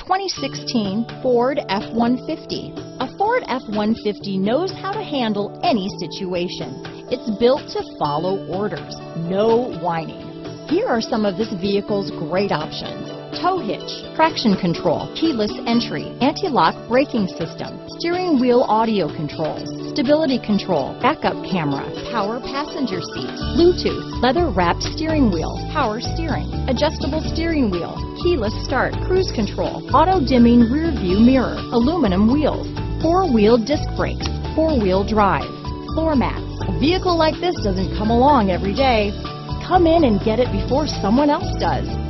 2016 Ford F-150. A Ford F-150 knows how to handle any situation. It's built to follow orders, no whining. Here are some of this vehicle's great options: tow hitch, traction control, keyless entry, anti-lock braking system, steering wheel audio controls, stability control, backup camera, power passenger seat, Bluetooth, leather-wrapped steering wheel, power steering, adjustable steering wheel, keyless start, cruise control, auto-dimming rear view mirror, aluminum wheels, four-wheel disc brakes, four-wheel drive, floor mats. A vehicle like this doesn't come along every day. Come in and get it before someone else does.